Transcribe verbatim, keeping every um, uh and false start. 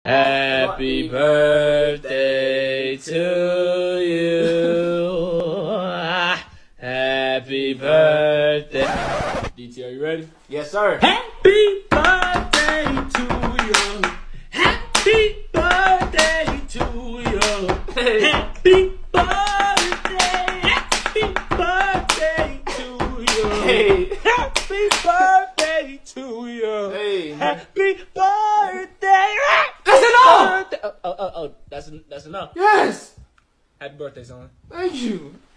Happy birthday to you. Happy birthday. D T, are you ready? Yes, sir. Happy birthday to you. Happy birthday to you. Hey. Happy birthday. Happy birthday to you. Hey. Happy birthday to you. Hey. Happy birthday. That's enough! Birthday. Oh, oh, oh, oh, that's, that's enough. Yes! Happy birthday, son. Thank you.